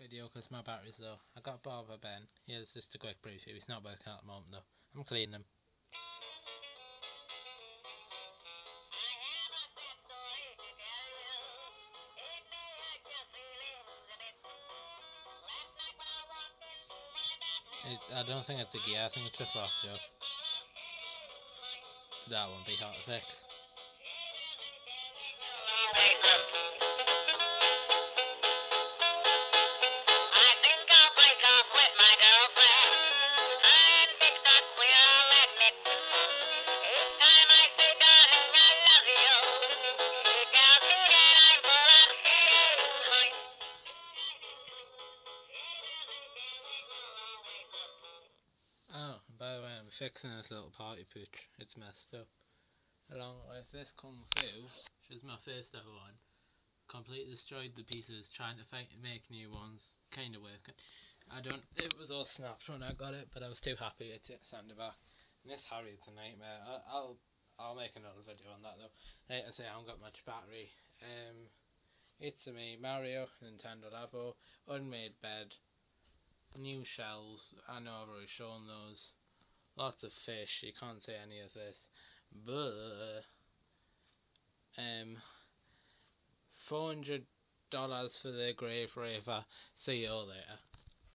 video because my battery's low. I got bored by Ben. Here's just a quick preview. He's not working at the moment though. I'm cleaning him. I don't think it's a gear, I think it's just locked up. That won't be hard to fix. Oh, by the way, I'm fixing this little party pooch. It's messed up. Along with this Kung Fu, which is my first ever one, completely destroyed the pieces, trying to make new ones. Kind of working. It was all snapped when I got it, but I was too happy to send it back. And this Harriet's a nightmare. I'll make another video on that though. Like I say, I haven't got much battery. It's me, Mario, Nintendo Labo, unmade bed, new shells. I know I've already shown those. Lots of fish. You can't say any of this. But $400 for the Grave Raver. See you all later.